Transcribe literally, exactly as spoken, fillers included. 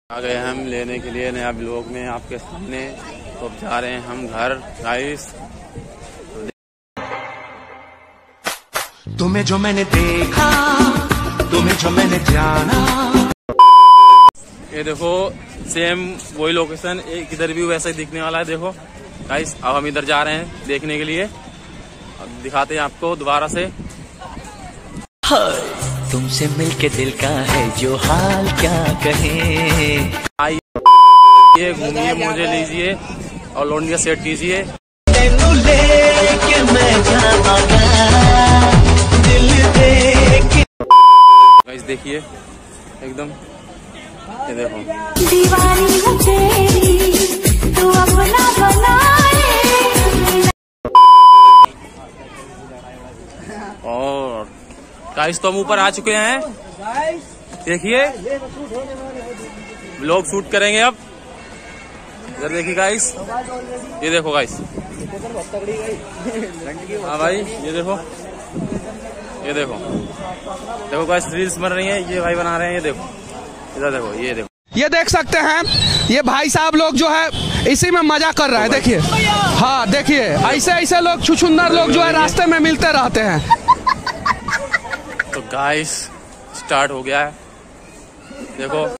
आ गए हम लेने के लिए नया ब्लॉग में आपके सामने। तो अब जा रहे हैं हम घर गाइस। तुम्हें जो मैंने देखा, तुम्हें जो मैंने जाना। ये देखो सेम वही लोकेशन, एक इधर भी वैसा ही दिखने वाला है। देखो गाइस अब हम इधर जा रहे हैं देखने के लिए। अब दिखाते हैं आपको दोबारा से। तुमसे मिलके दिल का है जो हाल क्या कहे। आइए घूमिए, मुझे लीजिए और लौंडिया सेट कीजिए। गाइस देखिए एकदम, ये देखो दीवानी है तेरी, तू अपना बनाए। और गाइस तो हम ऊपर आ चुके हैं। देखिए व्लॉग शूट करेंगे अब। इधर देखिए गाइस, ये देखो गाइस। हाँ भाई ये देखो, ये देखो देखो गाइस रील्स बन रही है, ये भाई बना रहे हैं। ये देखो इधर देखो, ये देखो, ये देख सकते हैं ये भाई साहब लोग जो है इसी में मजा कर रहा है। देखिए, हाँ देखिए ऐसे ऐसे लोग छुछुंदर लोग जो है रास्ते में मिलते रहते हैं। तो गाइस स्टार्ट हो गया है, देखो।